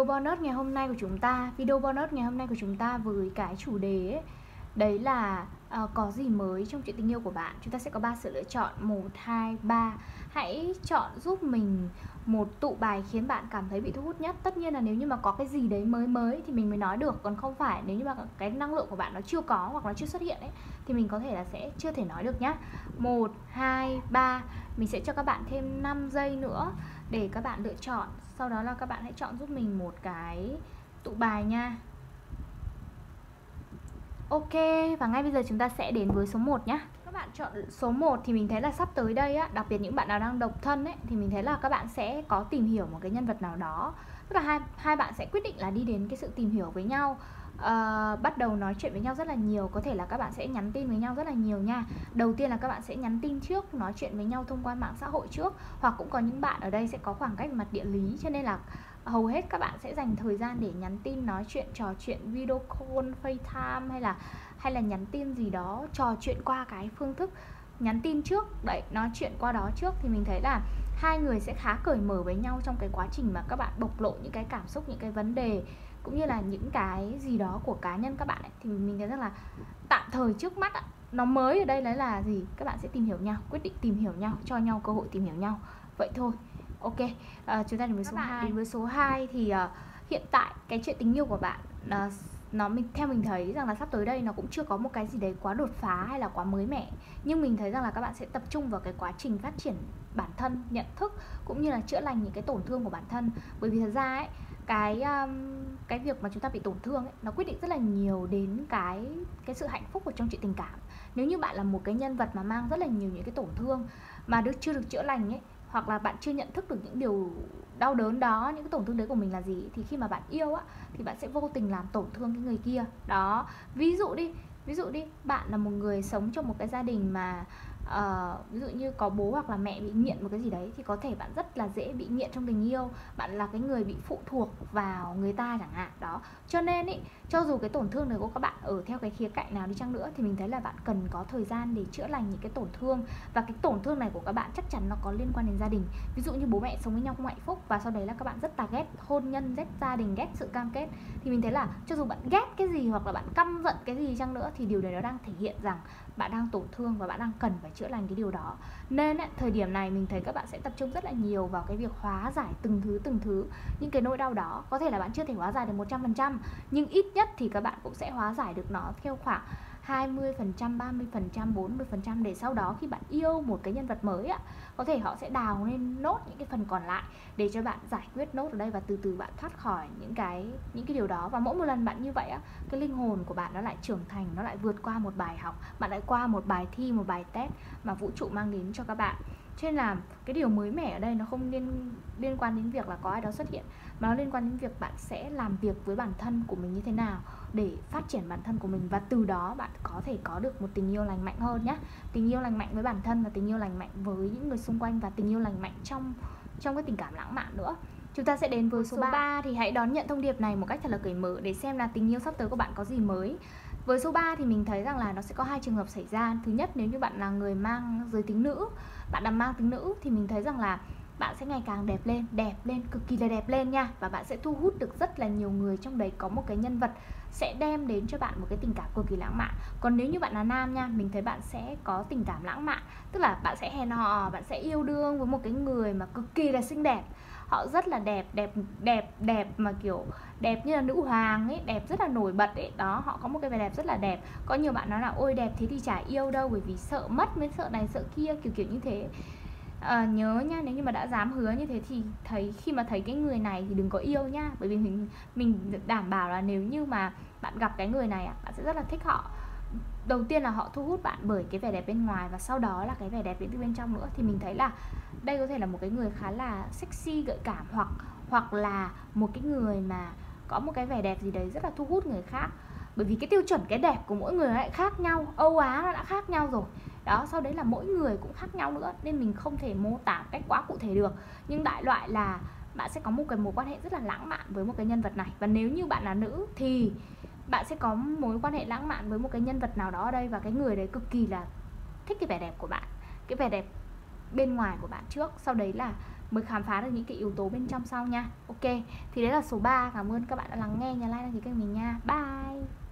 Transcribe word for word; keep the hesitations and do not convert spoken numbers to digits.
video bonus ngày hôm nay của chúng ta Video bonus ngày hôm nay của chúng ta với cái chủ đề ấy, đấy là uh, có gì mới trong chuyện tình yêu của bạn. Chúng ta sẽ có ba sự lựa chọn, một, hai, ba. Hãy chọn giúp mình một tụ bài khiến bạn cảm thấy bị thu hút nhất. Tất nhiên là nếu như mà có cái gì đấy mới mới thì mình mới nói được. Còn không phải nếu như mà cái năng lượng của bạn nó chưa có hoặc nó chưa xuất hiện ấy, thì mình có thể là sẽ chưa thể nói được nhá. Một, hai, ba. Mình sẽ cho các bạn thêm năm giây nữa để các bạn lựa chọn. Sau đó là các bạn hãy chọn giúp mình một cái tụ bài nha. Ok, và ngay bây giờ chúng ta sẽ đến với số một nhé. Các bạn chọn số một thì mình thấy là sắp tới đây á, đặc biệt những bạn nào đang độc thân ấy, thì mình thấy là các bạn sẽ có tìm hiểu một cái nhân vật nào đó. Tức là hai, hai bạn sẽ quyết định là đi đến cái sự tìm hiểu với nhau. Uh, bắt đầu nói chuyện với nhau rất là nhiều. Có thể là các bạn sẽ nhắn tin với nhau rất là nhiều nha. Đầu tiên là các bạn sẽ nhắn tin trước, nói chuyện với nhau thông qua mạng xã hội trước. Hoặc cũng có những bạn ở đây sẽ có khoảng cách mặt địa lý, cho nên là hầu hết các bạn sẽ dành thời gian để nhắn tin, nói chuyện, trò chuyện video call, FaceTime hay là hay là nhắn tin gì đó, trò chuyện qua cái phương thức nhắn tin trước, đấy, nói chuyện qua đó trước. Thì mình thấy là hai người sẽ khá cởi mở với nhau trong cái quá trình mà các bạn bộc lộ những cái cảm xúc, những cái vấn đề cũng như là những cái gì đó của cá nhân các bạn ấy. Thì mình thấy rằng là tạm thời trước mắt á, nó mới ở đây đấy là gì? Các bạn sẽ tìm hiểu nhau, quyết định tìm hiểu nhau, cho nhau cơ hội tìm hiểu nhau. Vậy thôi. Ok, à, chúng ta đến với số hai. Đến với số hai thì uh, hiện tại cái chuyện tình yêu của bạn uh, nó mình theo mình thấy rằng là sắp tới đây nó cũng chưa có một cái gì đấy quá đột phá hay là quá mới mẻ. Nhưng mình thấy rằng là các bạn sẽ tập trung vào cái quá trình phát triển bản thân, nhận thức cũng như là chữa lành những cái tổn thương của bản thân. Bởi vì thật ra ấy, cái um, cái việc mà chúng ta bị tổn thương ấy, nó quyết định rất là nhiều đến cái cái sự hạnh phúc ở trong chuyện tình cảm. Nếu như bạn là một cái nhân vật mà mang rất là nhiều những cái tổn thương mà được chưa được chữa lành ấy, hoặc là bạn chưa nhận thức được những điều đau đớn đó, những cái tổn thương đấy của mình là gì, thì khi mà bạn yêu á, thì bạn sẽ vô tình làm tổn thương cái người kia. Đó, ví dụ đi, ví dụ đi, bạn là một người sống trong một cái gia đình mà uh, ví dụ như có bố hoặc là mẹ bị nghiện một cái gì đấy, thì có thể bạn rất là dễ bị nghiện trong tình yêu. Bạn là cái người bị phụ thuộc vào người ta chẳng hạn. Đó, cho nên ý, cho dù cái tổn thương này của các bạn ở theo cái khía cạnh nào đi chăng nữa, thì mình thấy là bạn cần có thời gian để chữa lành những cái tổn thương. Và cái tổn thương này của các bạn chắc chắn nó có liên quan đến gia đình. Ví dụ như bố mẹ sống với nhau không hạnh phúc, và sau đấy là các bạn rất là ghét hôn nhân, ghét gia đình, ghét sự cam kết. Thì mình thấy là cho dù bạn ghét cái gì hoặc là bạn căm giận cái gì chăng nữa, thì điều đấy nó đang thể hiện rằng bạn đang tổn thương và bạn đang cần phải chữa lành cái điều đó. Nên ấy, thời điểm này mình thấy các bạn sẽ tập trung rất là nhiều vào cái việc hóa giải từng thứ từng thứ những cái nỗi đau đó. Có thể là bạn chưa thể hóa giải được một trăm phần trăm, nhưng ít nhất thì các bạn cũng sẽ hóa giải được nó theo khoảng hai mươi phần trăm, ba mươi phần trăm, bốn mươi phần trăm, để sau đó khi bạn yêu một cái nhân vật mới á, có thể họ sẽ đào lên nốt những cái phần còn lại để cho bạn giải quyết nốt ở đây, và từ từ bạn thoát khỏi những cái những cái điều đó. Và mỗi một lần bạn như vậy á, cái linh hồn của bạn nó lại trưởng thành, nó lại vượt qua một bài học, bạn lại qua một bài thi, một bài test mà vũ trụ mang đến cho các bạn. Cho nên là cái điều mới mẻ ở đây nó không liên liên quan đến việc là có ai đó xuất hiện, mà nó liên quan đến việc bạn sẽ làm việc với bản thân của mình như thế nào để phát triển bản thân của mình, và từ đó bạn có thể có được một tình yêu lành mạnh hơn nhé. Tình yêu lành mạnh với bản thân và tình yêu lành mạnh với những người xung quanh, và tình yêu lành mạnh trong trong cái tình cảm lãng mạn nữa. Chúng ta sẽ đến với số ba. Thì hãy đón nhận thông điệp này một cách thật là cởi mở để xem là tình yêu sắp tới của bạn có gì mới. Với số ba thì mình thấy rằng là nó sẽ có hai trường hợp xảy ra. Thứ nhất, nếu như bạn là người mang giới tính nữ, bạn là mang tính nữ, thì mình thấy rằng là bạn sẽ ngày càng đẹp lên, đẹp lên, cực kỳ là đẹp lên nha. Và bạn sẽ thu hút được rất là nhiều người, trong đấy có một cái nhân vật sẽ đem đến cho bạn một cái tình cảm cực kỳ lãng mạn. Còn nếu như bạn là nam nha, mình thấy bạn sẽ có tình cảm lãng mạn. Tức là bạn sẽ hẹn hò, bạn sẽ yêu đương với một cái người mà cực kỳ là xinh đẹp. Họ rất là đẹp, đẹp, đẹp, đẹp mà kiểu đẹp như là nữ hoàng ấy, đẹp rất là nổi bật ấy. Đó, họ có một cái vẻ đẹp rất là đẹp. Có nhiều bạn nói là ôi đẹp thế thì chả yêu đâu, bởi vì sợ mất mới sợ này sợ kia, kiểu kiểu như thế. À, nhớ nha, nếu như mà đã dám hứa như thế thì thấy khi mà thấy cái người này thì đừng có yêu nha. Bởi vì mình, mình đảm bảo là nếu như mà bạn gặp cái người này, bạn sẽ rất là thích họ. Đầu tiên là họ thu hút bạn bởi cái vẻ đẹp bên ngoài, và sau đó là cái vẻ đẹp đến từ bên trong nữa. Thì mình thấy là đây có thể là một cái người khá là sexy, gợi cảm, hoặc hoặc là một cái người mà có một cái vẻ đẹp gì đấy rất là thu hút người khác. Bởi vì cái tiêu chuẩn cái đẹp của mỗi người lại khác nhau, Âu Á nó đã khác nhau rồi. Đó, sau đấy là mỗi người cũng khác nhau nữa, nên mình không thể mô tả cách quá cụ thể được. Nhưng đại loại là bạn sẽ có một cái mối quan hệ rất là lãng mạn với một cái nhân vật này. Và nếu như bạn là nữ thì bạn sẽ có mối quan hệ lãng mạn với một cái nhân vật nào đó ở đây, và cái người đấy cực kỳ là thích cái vẻ đẹp của bạn, cái vẻ đẹp bên ngoài của bạn trước. Sau đấy là mới khám phá được những cái yếu tố bên trong sau nha. Ok, thì đấy là số ba. Cảm ơn các bạn đã lắng nghe, nhớ like đăng ký kênh mình nha. Bye.